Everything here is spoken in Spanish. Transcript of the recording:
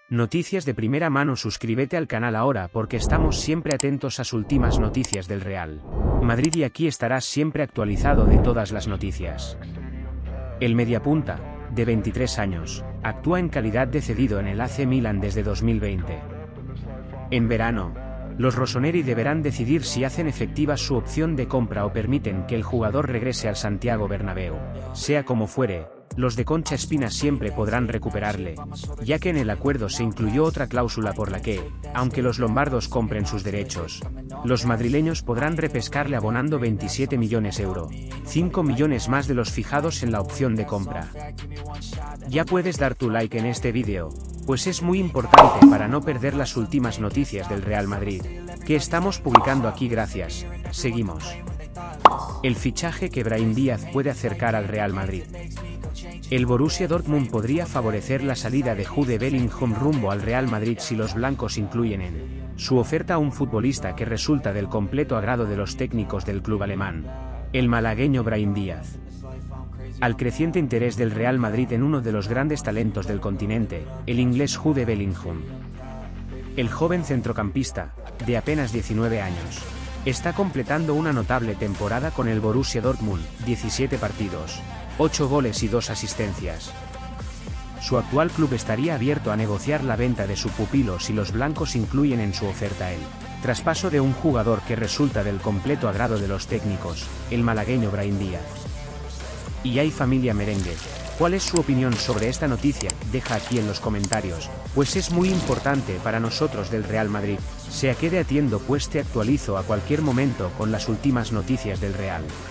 Noticias de primera mano. Suscríbete al canal ahora porque estamos siempre atentos a las últimas noticias del Real Madrid y aquí estarás siempre actualizado de todas las noticias. El mediapunta, de 23 años, actúa en calidad de cedido en el AC Milan desde 2020. En verano, los rossoneri deberán decidir si hacen efectiva su opción de compra o permiten que el jugador regrese al Santiago Bernabéu. Sea como fuere, los de Concha Espina siempre podrán recuperarle, ya que en el acuerdo se incluyó otra cláusula por la que, aunque los lombardos compren sus derechos, los madrileños podrán repescarle abonando 27 millones €, 5 millones más de los fijados en la opción de compra. Ya puedes dar tu like en este vídeo, pues es muy importante para no perder las últimas noticias del Real Madrid, que estamos publicando aquí. Gracias, seguimos. El fichaje que Brahim Díaz puede acercar al Real Madrid. El Borussia Dortmund podría favorecer la salida de Jude Bellingham rumbo al Real Madrid si los blancos incluyen en su oferta a un futbolista que resulta del completo agrado de los técnicos del club alemán, el malagueño Brahim Díaz. Al creciente interés del Real Madrid en uno de los grandes talentos del continente, el inglés Jude Bellingham. El joven centrocampista, de apenas 19 años, está completando una notable temporada con el Borussia Dortmund, 17 partidos, 8 goles y 2 asistencias. Su actual club estaría abierto a negociar la venta de su pupilo si los blancos incluyen en su oferta el traspaso de un jugador que resulta del completo agrado de los técnicos, el malagueño Brahim Díaz. Y hay familia merengue, ¿cuál es su opinión sobre esta noticia? Deja aquí en los comentarios, pues es muy importante para nosotros del Real Madrid. Se quede atiendo pues te actualizo a cualquier momento con las últimas noticias del Real